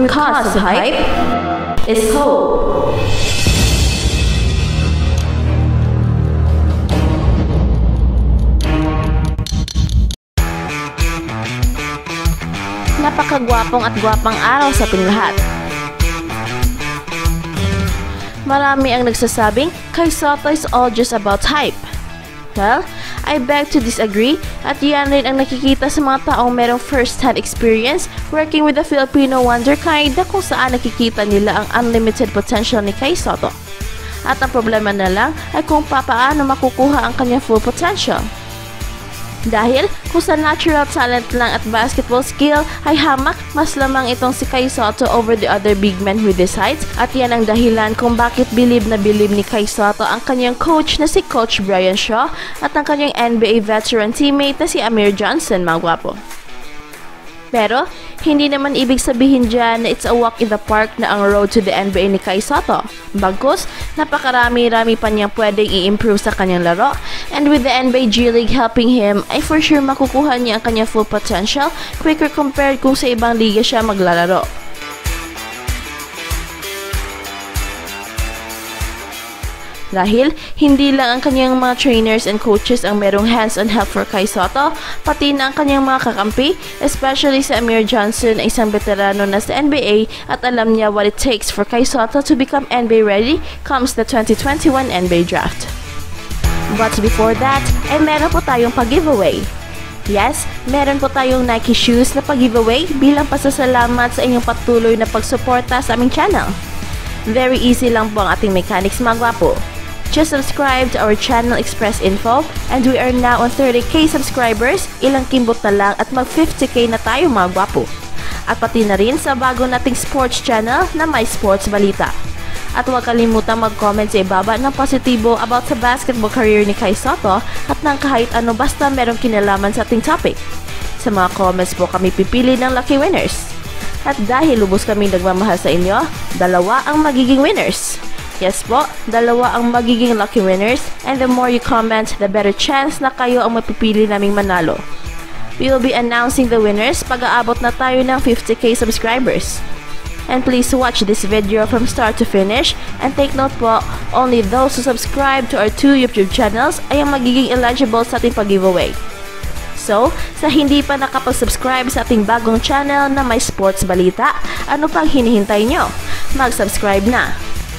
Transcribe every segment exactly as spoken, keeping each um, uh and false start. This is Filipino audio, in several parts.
root cause of hype is hope. Napakagwapong at gwapang araw sa ating lahat. Marami ang nagsasabing Kai Sotto is all just about hype. Well, I beg to disagree at yan rin ang nakikita sa mga taong merong first-hand experience working with the Filipino wonderkind na kung saan nakikita nila ang unlimited potential ni Kai Sotto. At ang problema na lang ay kung papaano makukuha ang kanyang full potential. Dahil kung sa natural talent lang at basketball skill ay hamak, mas lamang itong si Kai Sotto over the other big men with his heights at yan ang dahilan kung bakit bilib na bilib ni Kai Sotto ang kanyang coach na si Coach Brian Shaw at ang kanyang N B A veteran teammate na si Amir Johnson, mga gwapo. Pero, hindi naman ibig sabihin dyan na it's a walk in the park na ang road to the N B A ni Kai Sotto. Bagkus, napakarami-rami pa niyang pwedeng i-improve sa kanyang laro, and with the N B A G League helping him, ay for sure makukuha niya ang kanyang full potential quicker compared kung sa ibang liga siya maglalaro. Dahil, hindi lang ang kanyang mga trainers and coaches ang merong hands-on help for Kai Sotto, pati na ang kanyang mga kakampi, especially si Amir Johnson, isang veterano na sa N B A at alam niya what it takes for Kai Sotto to become N B A ready comes the twenty twenty-one N B A Draft. But before that, ay meron po tayong pag-giveaway. Yes, meron po tayong Nike shoes na pag-giveaway bilang pasasalamat sa inyong patuloy na pagsuporta sa aming channel. Very easy lang po ang ating mechanics, mga gwapo. Just subscribe to our channel Express Info and we are now on thirty K subscribers, ilang kimbot na lang at mag fifty K na tayo, mga gwapo. At pati na rin sa bago nating sports channel na may sports balita. At huwag kalimutang mag-comment sa ibaba ng positibo about sa basketball career ni Kai Sotto at ng kahit ano basta merong kinalaman sa ating topic. Sa mga comments po kami pipili ng lucky winners. At dahil lubos kaming nagmamahal sa inyo, dalawa ang magiging winners. Yes po, dalawa ang magiging lucky winners, and the more you comment, the better chance na kayo ang mapipili naming manalo. We will be announcing the winners pag-aabot na tayo ng fifty K subscribers. And please watch this video from start to finish, and take note po, only those who subscribe to our two YouTube channels ay ang magiging eligible sa ating pag-giveaway. So, sa hindi pa nakapag-subscribe sa ating bagong channel na may sports balita, ano pang hinihintay nyo? Mag-subscribe na!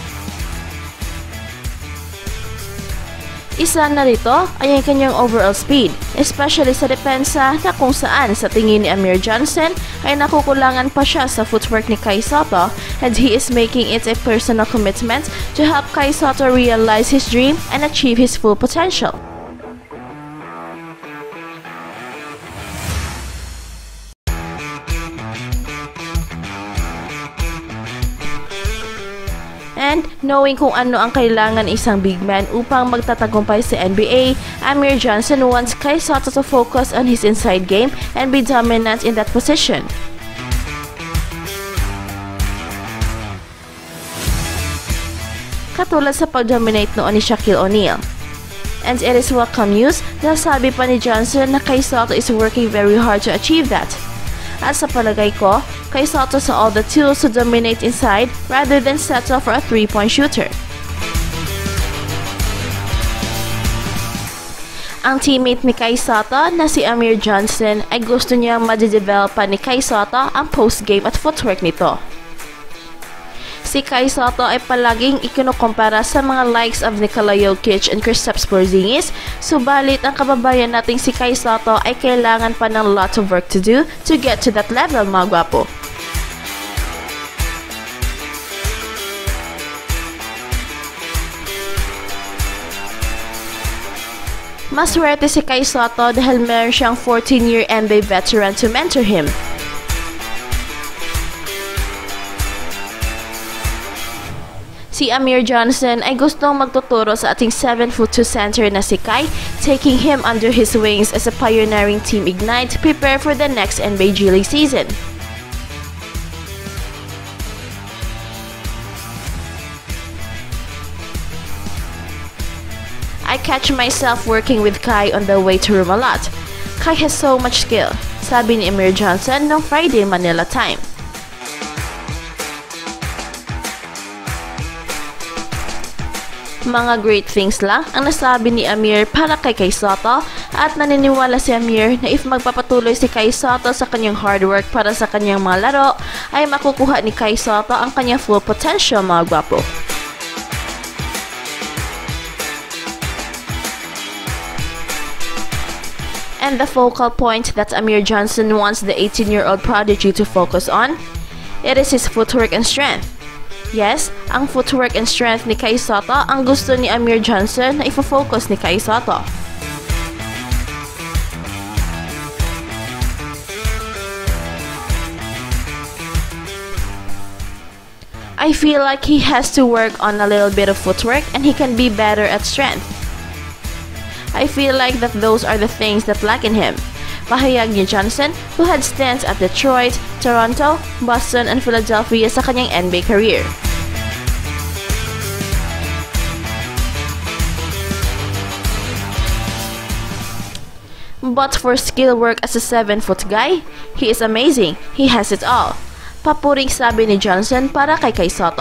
Isa na rito ay ang kanyang overall speed, especially sa depensa na kung saan sa tingin ni Amir Johnson ay nakukulangan pa siya sa footwork ni Kai Sotto, and he is making it a personal commitment to help Kai Sotto realize his dream and achieve his full potential. And knowing kung ano ang kailangan isang big man upang magtatagumpay sa N B A, Amir Johnson wants Kai Sotto to focus on his inside game and be dominant in that position. Katulad sa pag-dominate noon ni Shaquille O'Neal. And it is welcome news dahil sabi pa ni Johnson na Kai Sotto is working very hard to achieve that. At sa palagay ko, Kai Sotto saw all the tools to dominate inside rather than settle for a three-point shooter. Ang teammate ni Kai Sotto na si Amir Johnson ay gusto niyang ma-develop pa ni Kai Sotto ang post-game at footwork nito. Si Kai Sotto ay palaging ikinukumpara sa mga likes of Nikola Jokic and Kristaps Porzingis, subalit ang kababayan nating si Kai Sotto ay kailangan pa ng lot of work to do to get to that level, mga gwapo. Maswerte si Kai Sotto dahil meron siyang fourteen year N B A veteran to mentor him. Si Amir Johnson ay gustong magtuturo sa ating seven foot two center na si Kai, taking him under his wings as a pioneering Team Ignite to prepare for the next N B A G League season. I catch myself working with Kai on the way to room a lot. Kai has so much skill, sabi ni Amir Johnson noong Friday Manila time. Mga great things lang ang nasabi ni Amir para kay Kai Sotto at naniniwala si Amir na if magpapatuloy si Kai Sotto sa kanyang hard work para sa kanyang mga laro ay makukuha ni Kai Sotto ang kanyang full potential, mga gwapo. And the focal point that Amir Johnson wants the eighteen-year-old prodigy to focus on, it is his footwork and strength. Yes, ang footwork and strength ni Kai Sotto ang gusto ni Amir Johnson na ifo-focus ni Kai Sotto. I feel like he has to work on a little bit of footwork and he can be better at strength. I feel like that those are the things that lack in him. Pahayag ni Johnson, who had stints at Detroit, Toronto, Boston, and Philadelphia sa kanyang N B A career. But for skill work as a seven-foot guy, he is amazing. He has it all. Papuring sabi ni Johnson para kay Kai Sotto.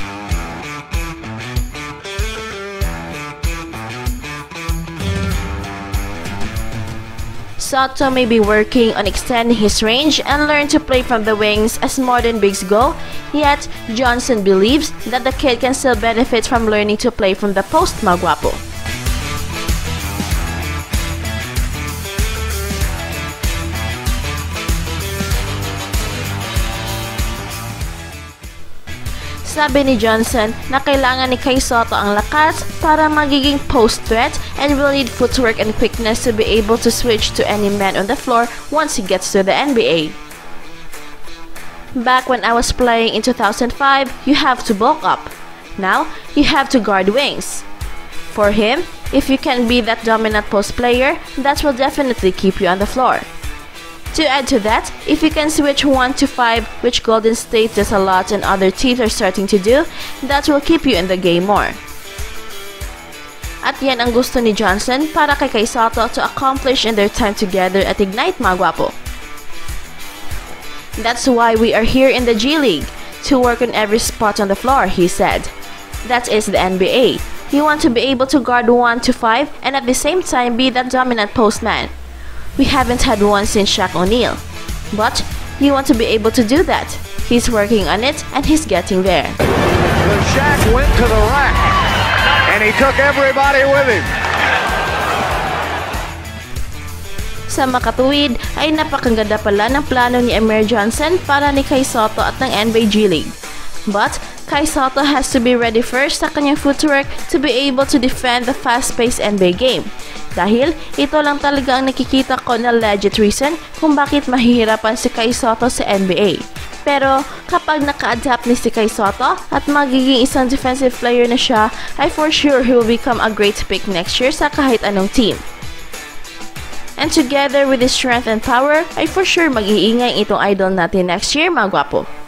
Sotto may be working on extending his range and learn to play from the wings as modern bigs go, yet Johnson believes that the kid can still benefit from learning to play from the post, mga gwapo. Sabi ni Johnson na kailangan ni Kai Sotto ang lakas para magiging post threat and will need footwork and quickness to be able to switch to any man on the floor once he gets to the N B A. Back when I was playing in two thousand five, you have to bulk up. Now, you have to guard wings. For him, if you can be that dominant post player, that will definitely keep you on the floor. To add to that, if you can switch one to five, which Golden State does a lot and other teams are starting to do, that will keep you in the game more. At yan ang gusto ni Johnson para kay Kai Sotto to accomplish in their time together at Ignite, mga gwapo. That's why we are here in the G League, to work on every spot on the floor, he said. That is the N B A. You want to be able to guard one to five and at the same time be that dominant postman. We haven't had one since Shaq O'Neal, but you want to be able to do that. He's working on it and he's getting there. The Shaq went to the rack and he took everybody with him. Sa makatuwid ay napakaganda pala ng plano ni Amir Johnson para ni Kai Sotto at ng N B A G League. But Kai Sotto has to be ready first sa kanyang footwork to be able to defend the fast-paced N B A game. Dahil ito lang talaga ang nakikita ko na legit reason kung bakit mahihirapan si Kai Sotto sa N B A. Pero kapag naka-adapt ni si Kai Sotto at magiging isang defensive player na siya, ay for sure he will become a great pick next year sa kahit anong team. And together with his strength and power, ay for sure mag-iingay itong idol natin next year, mga gwapo.